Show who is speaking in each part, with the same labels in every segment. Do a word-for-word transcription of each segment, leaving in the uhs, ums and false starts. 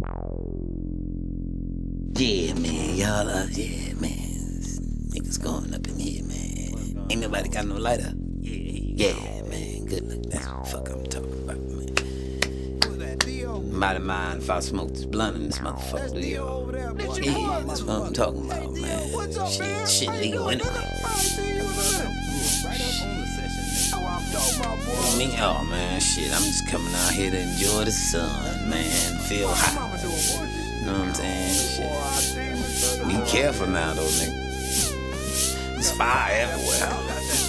Speaker 1: Yeah, man, y'all up, yeah, man. Niggas going up in here, man. Ain't nobody got no lighter. Yeah, yeah, man, good look. That's what the fuck I'm talking about, man. Mighty mind if I smoke this blunt in this motherfucker, Leo. Yeah, that's what I'm talking about, man. Shit, shit legal anyway. Me, oh man, shit, I'm just coming out here to enjoy the sun, man. Feel hot. You know what I'm saying? Shit. Be careful now, though, nigga. There's fire everywhere.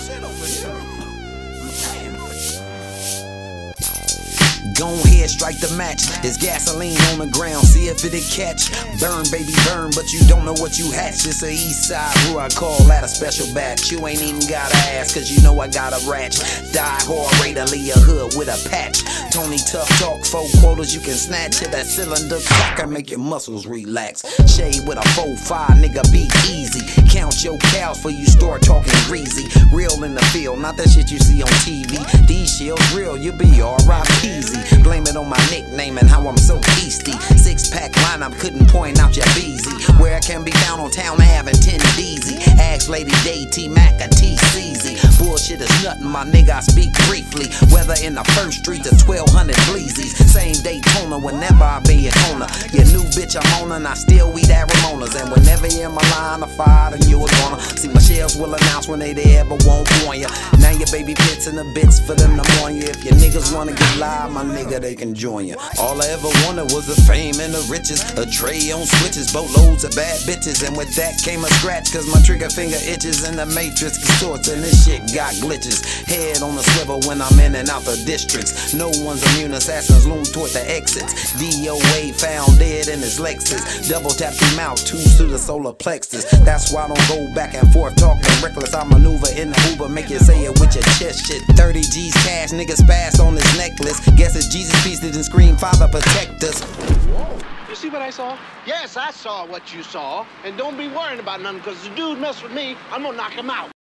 Speaker 2: Go ahead, strike the match. There's gasoline on the ground, see if it'll catch. Burn, baby, burn, but you don't know what you hatch. It's a east side brew, I call that a special batch. You ain't even gotta ask, cause you know I got a ratch. Die hard, raider, leave a hood with a patch. Tony Tough talk, four quotas you can snatch. Hit that cylinder cock and make your muscles relax. Shade with a four five, nigga, be easy. Count your cows before you start talking greasy. Real in the field, not that shit you see on T V. These shields real, you be alright peasy. Blame it on my nickname and how I'm so beasty. Six pack lineup couldn't point out your beezy. Where I can be found on Town Ave and ten D Z. Ask Lady Day, T-Mac, or T-C-Z. Bullshit is nothing, my nigga, I speak briefly. Whether in the first street to twelve hundred Bleezies. Same Daytona whenever I be at Kona. Your new bitch I'm on and I still weed at Ramona's. And whenever you're in my line of fire, then you are gonna see my shells will announce when they there but won't warn ya. Now your baby bits and the bits for them to mourn you. If your niggas wanna get live, my nigga, they can join you. All I ever wanted was the fame and the riches. A tray on switches, boatloads of bad bitches. And with that came a scratch, cause my trigger finger itches. And the matrix consorts and this shit got glitches. Head on the swivel when I'm in and out the districts. No one's immune, assassins loom toward the exits. D O A found dead in his Lexus. Double tap him out, twos to the solar plexus. That's why I don't go back and forth talking reckless. I maneuver in the Uber, make you say it with your chest shit. thirty G's cash, niggas fast on this necklace. Guess it's Jesus piece that didn't scream, Father protect us.
Speaker 3: You see what I saw?
Speaker 4: Yes, I saw what you saw. And don't be worrying about nothing, because the dude mess with me, I'm gonna knock him out.